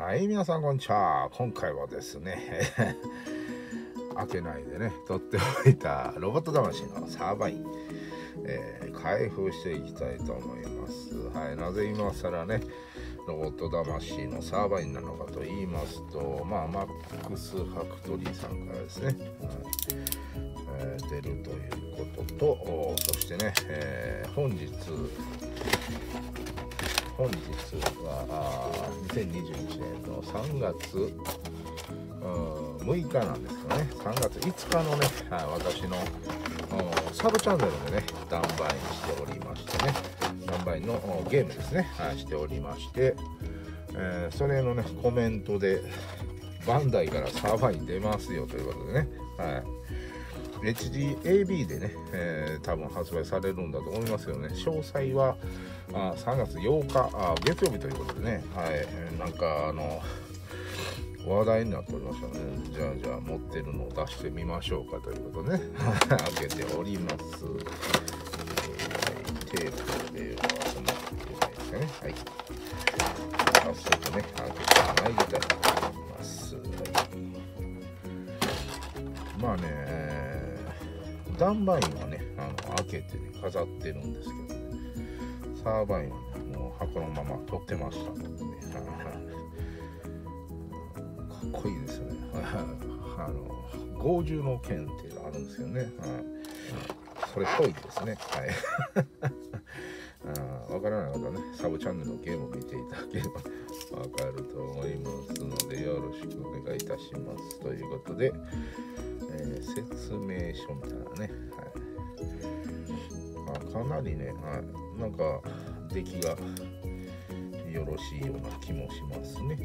はい、皆さんこんにちは。今回はですね開けないでね取っておいたロボット魂のサーバイン、開封していきたいと思います。はい、なぜ今更ねロボット魂のサーバインなのかと言いますと、マックスファクトリーさんからですね、出るということと、そしてね、本日は2021年の3月6日なんですけどね、3月5日のね、私のサブチャンネルでねダンバインしておりましてね、ダンバインのゲームですね、しておりまして、それのねコメントでバンダイからサーバイン出ますよということでね、HDAB でね、多分発売されるんだと思いますよね。詳細は3月8日月曜日ということでね、なんか話題になっておりましたので、じゃあ持ってるのを出してみましょうかということでね開けております。テープではそんなことないですかね。早速ね開けてまいりたいと思います。ダンバインはね開けてね飾ってるんですけどね、サーバインはねもう箱のまま取ってましたのでねかっこいいですよね豪獣の剣っていうのがあるんですよね、それっぽいですね。わからない方はねサブチャンネルのゲームを見ていただければわかると思いますので、よろしくお願いいたしますということで、説明書みたいなね、かなりね、なんか出来がよろしいような気もしますね。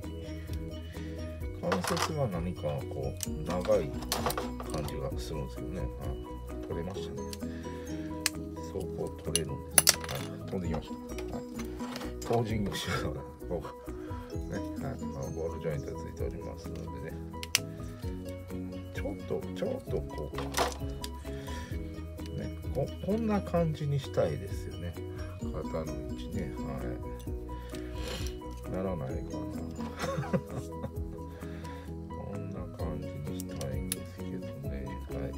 関節が何かこう長い感じがするんですけどね、取れましたね。そこ取れるんです。飛んできました。ポージングしながらこうね、ボールジョイントがついておりますのでね、ちょっとこうね、こんな感じにしたいですよね。肩の位置ね、ならないかな。こんな感じにしたいんですけどね、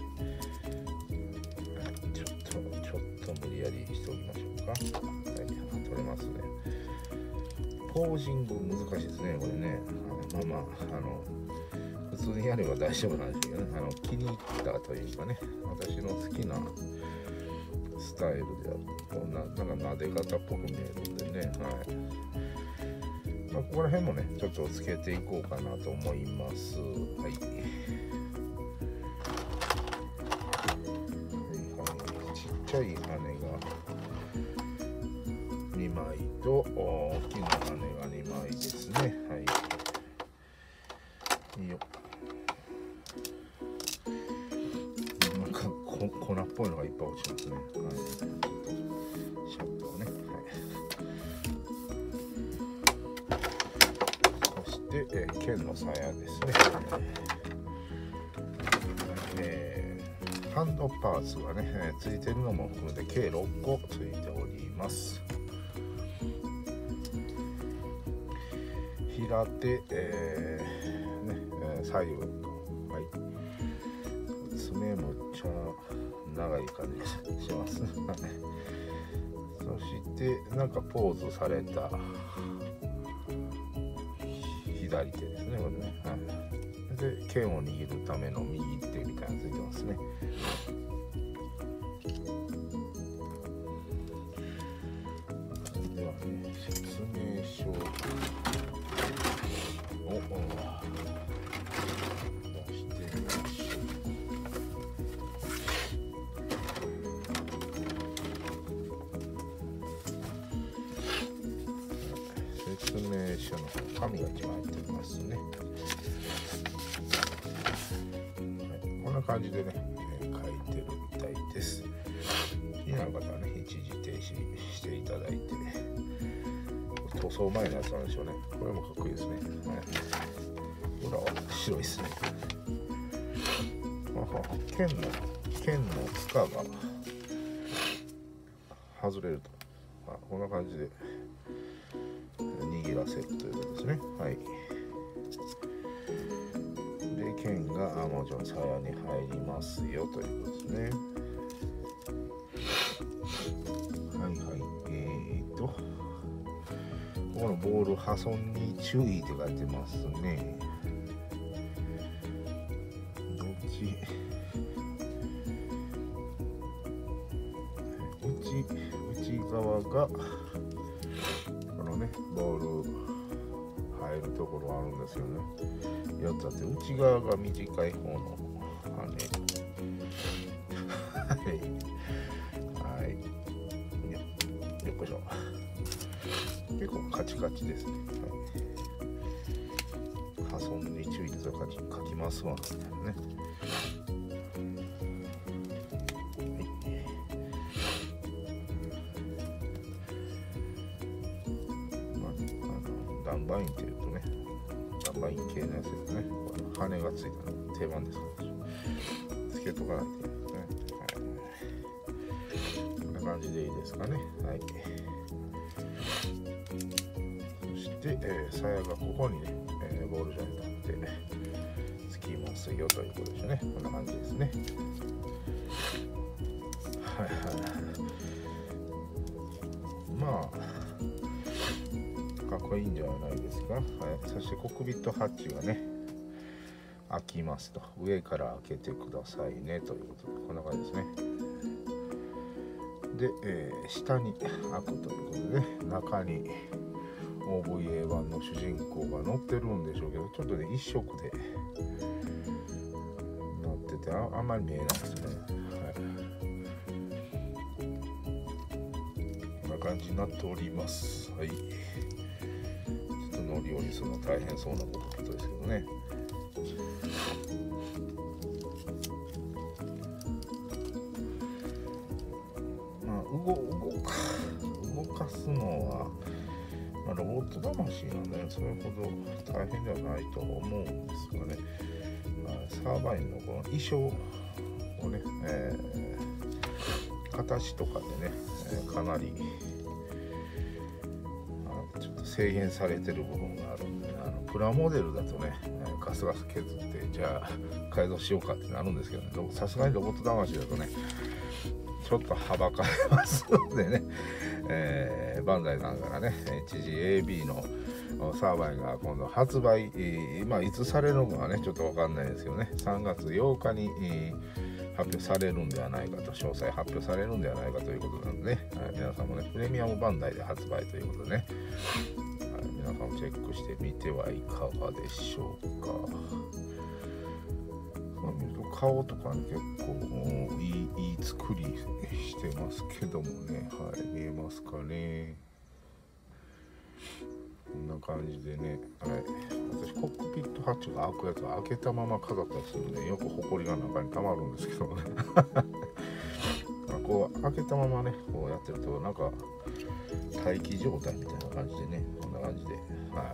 ちょっと無理やりしておきましょうか。取れますね。ポージング難しいですね、これね。普通にやれば大丈夫なんですけどね、気に入ったというかね、私の好きなスタイルであるこんな撫で方っぽく見えるんでね、ここら辺もねちょっとつけていこうかなと思います。ちっちゃい羽が2枚と大きな羽が2枚ですね。いいよ。なんか粉っぽいのがいっぱい落ちますね。シャップをね。そして、剣の鞘ですね。ハンドパーツがね、ついてるのも含めて計6個ついております。平手、左右、爪むっちゃ長い感じしますね。そしてなんかポーズされた左手ですね、これね。で剣を握るための右手みたいなのついてますね。ではね、説明書を出してみましょう。説明書の紙が1枚入っておりますね。こんな感じでね、書いてるみたいです。気になる方はね、一時停止していただいてね。塗装前のやつなんでしょうね。これもかっこいいですね。裏は白いですね。剣のつかが外れると、こんな感じで握らせるということですね。 もちろん鞘に入りますよということですね。はいはい。ここのボール破損に注意って書いてますね。内側がこのねボール入るところあるんですよね。4つあって内側が短い方の羽はい、よっこいしょ。結構カチカチですね。破損に注意と書きますわね。ダンバインっていうとね、ダンバイン系のやつですね。羽がついたの定番ですから、つけとかないといけないですね。こんな感じでいいですかね。はい。そして、鞘がここにね、ボール状になってつきますよということですね。こんな感じですね。はいはい。まあ。かっこいいんじゃないですか。はい、そしてコックピットハッチがね開きますと、上から開けてくださいねということで、こんな感じですね。で、下に開くということでね、中に OVA1 の主人公が乗ってるんでしょうけど、ちょっとね一色で乗ってて あんまり見えないですね。はい、こんな感じになっております。はい、乗り降りするの大変そうなコックピットですけどね。まあ動かすのは、まあ、ロボット魂なんで、ね、それほど大変ではないと思うんですがね、まあ、サーバインのこの衣装をね、形とかでね、かなりちょっと制限されてる部分があるんで、プラモデルだとねガス削ってじゃあ改造しようかってなるんですけど、ね、さすがにロボット魂だとねちょっとはばかれますのでね、バンダイさんからね HGAB のサーバインが今度発売、まあいつされるのかはねちょっと分かんないですけどね、3月8日に、発表されるんではないかと、詳細発表されるんではないかということなんでね、皆さんもねプレミアムバンダイで発売ということでね、皆さんもチェックしてみてはいかがでしょうか。見ると顔とかね結構いい作りしてますけどもね、はい、見えますかね。こんな感じでね、はい、私コックピットハッチが開くやつは開けたまま飾ったりするんで、よくホコリが中に溜まるんですけどねこう開けたままねこうやってるとなんか待機状態みたいな感じでね、こんな感じで、はい、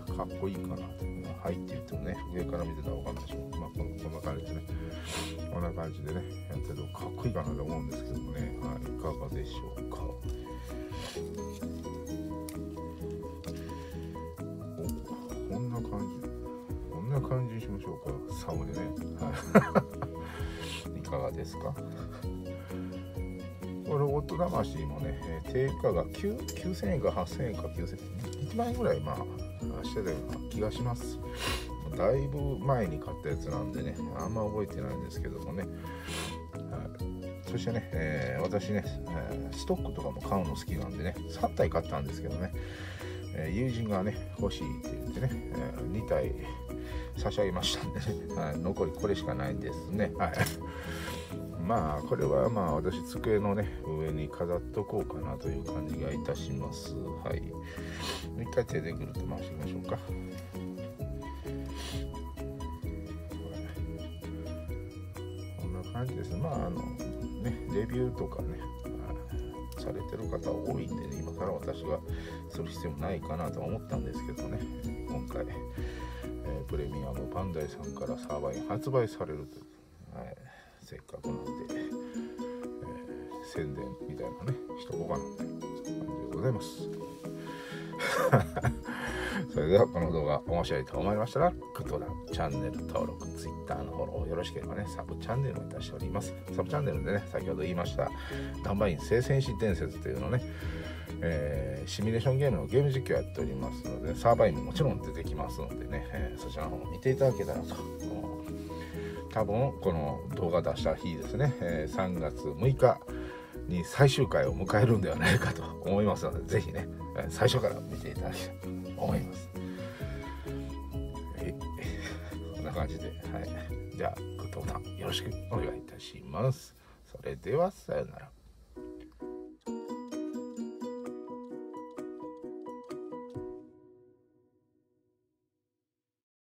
かっこいいかなと。はいって言ってもね上から見てたら分かんないでしょう。まあこんな感じでね、こんな感じでねやってるとかっこいいかなと思うんですけどもね、はい、いかがでしょうか。こんな感じにしましょうか、サムでね、はい、いかがですか。これロボット魂もね、定価が9000円か8000円か9000円、1万円ぐらいしてたような気がします。だいぶ前に買ったやつなんでね、あんま覚えてないんですけどもね、はい、そしてね、私ね、ストックとかも買うの好きなんでね、3体買ったんですけどね、友人がね欲しいって言ってね、2体差し上げましたんでね、はい、残りこれしかないんですね。はいまあこれはまあ私机のね上に飾っとこうかなという感じがいたします。はい、一回手でぐるっと回してみましょうか。こんな感じですね。まあねレビューとかねされてる方多いんでね、今から私がする必要もないかなとは思ったんですけどね、今回、プレミアムバンダイさんからサーバーに発売されるという、せっかくなんで、宣伝みたいなねしとこうかなって感じでございますそれではこの動画面白いと思いましたらグッドボタン、チャンネル登録、Twitter のフォローよろしければね、サブチャンネルもいたしております。サブチャンネルでね、先ほど言いましたナンバーイン聖戦士伝説というのね、シミュレーションゲームのゲーム実況やっておりますので、サーバーインももちろん出てきますのでね、そちらの方も見ていただけたらと。多分この動画出した日ですね、3月6日に最終回を迎えるんではないかと思いますので、ぜひね、最初から見ていただきたいと思います。こんな感じで、はい、じゃあグッドボタンよろしくお願いいたします。それではさよなら。